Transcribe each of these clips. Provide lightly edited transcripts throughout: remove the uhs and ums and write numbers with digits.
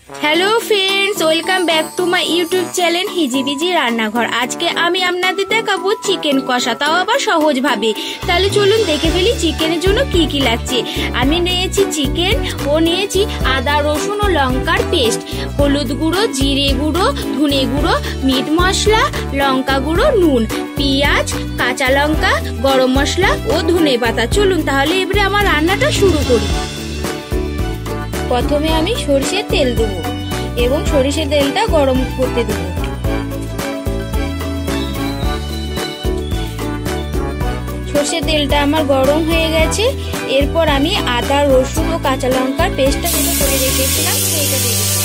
Hello friends, welcome back to my YouTube channel Hijibiji Rannaghar. আজকে আমি আপনাদের দেখাবো চিকেন কষা, তাও আবার সহজ ভাবে। তাহলে চলুন দেখে ফেলি চিকেনের জন্য কি কি লাগছে। আমি নিয়েছি চিকেন ও নিয়েছি আদা রসুন ও লঙ্কার পেস্ট, হলুদ গুঁড়ো, জিরে গুঁড়ো, ধনে গুঁড়ো, মিট মশলা, লঙ্কা গুঁড়ো, নুন, পেঁয়াজ, কাঁচা লঙ্কা, গরম মশলা ও ধনে পাতা। চলুন তাহলে এবারে আমার রান্নাটা শুরু করি। প্রথমে আমি সরষের তেল দেবো এবং সরষের তেলটা গরম করতে দেবো। সরষের তেলটা আমার গরম হয়ে গেছে। এরপর আমি আদা রসুন ও কাঁচা লঙ্কার পেস্টটা যেটা করে রেখেছিলাম সেইটা দিয়ে দেবো।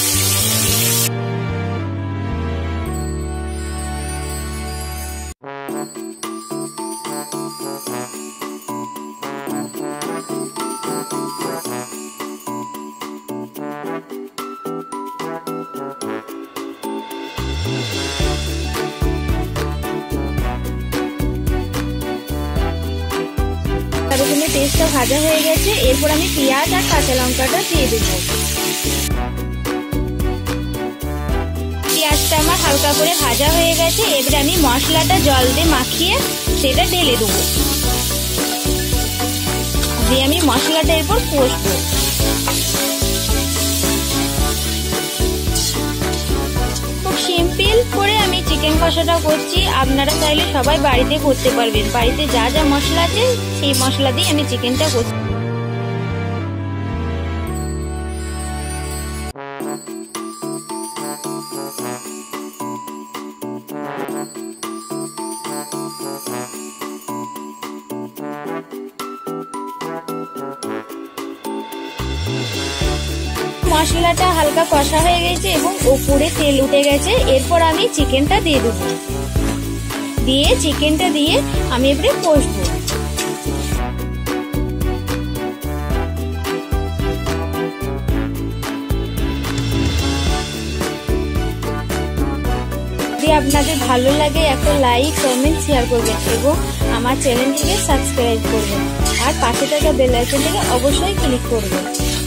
রসুনের পেস্টটা ভাজা হয়ে গেছে। এরপর আমি পেঁয়াজ আর কাঁচা লঙ্কাটা দিয়ে দেবো। পেঁয়াজটা আমার হালকা করে ভাজা হয়ে গেছে। এবারে আমি মশলাটা জল দিয়ে মাখিয়ে সেটা ঢেলে দেবো। দিয়ে আমি মশলাটা এরপর কষবো। খুব সিম্পল করে আমি চিকেন কষাটা করছি। আপনারা চাইলে সবাই বাড়িতে করতে পারবেন। বাড়িতে যা যা মশলা আছে সেই মশলা দিয়ে আমি চিকেনটা করছি। মশলাটা হালকা কষা হয়ে গেছে এবং উপরে তেল উঠে গেছে। এরপর আমি চিকেনটা দিয়ে দেবো। দিয়ে চিকেনটা দিয়ে আমি এবারে কষবো। যদি আপনাদের ভালো লাগে একটা লাইক, কমেন্ট, শেয়ার করবেন এবং আমার চ্যানেলটিকে সাবস্ক্রাইব করবেন আর পাশে থাকা বেল আইকনটিকে অবশ্যই ক্লিক করবেন।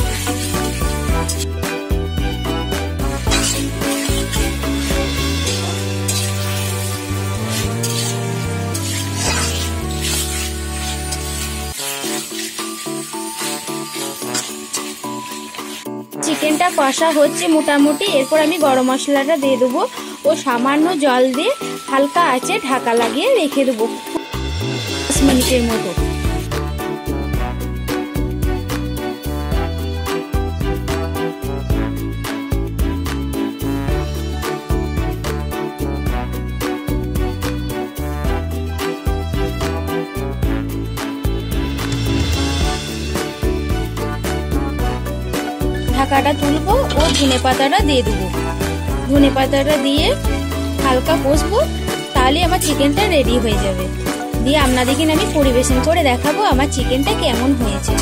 চিকেনটা কষা হচ্ছে মোটামুটি। এরপর আমি গরম মশলাটা দিয়ে দেবো ও সামান্য জল দিয়ে হালকা আঁচে ঢাকা লাগিয়ে রেখে দেবো 10 মিনিটের মতো। ঢাকাটা তুলবো ও ধনে পাতাটা দিয়ে দেবো। ধনে পাতাটা দিয়ে হালকা কষবো, তাহলে আমার চিকেনটা রেডি হয়ে যাবে। দিয়ে আপনাদেরকে আমি পরিবেশন করে দেখাবো আমার চিকেনটা কেমন হয়েছে।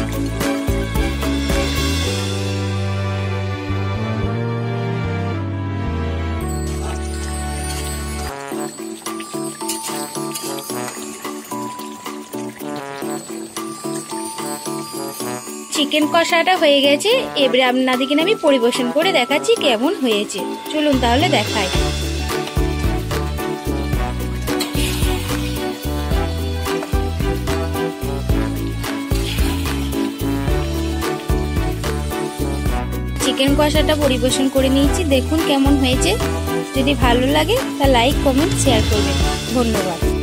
চিকেন কষাটা হয়ে গেছে। এবারে আপনাদেরকে আমি পরিবেশন করে দেখাচ্ছি কেমন হয়েছে। চলুন তাহলে দেখাই। চিকেন কষাটা পরিবেশন করে নিয়েছি, দেখুন কেমন হয়েছে। যদি ভালো লাগে তা লাইক, কমেন্ট, শেয়ার করবেন। ধন্যবাদ।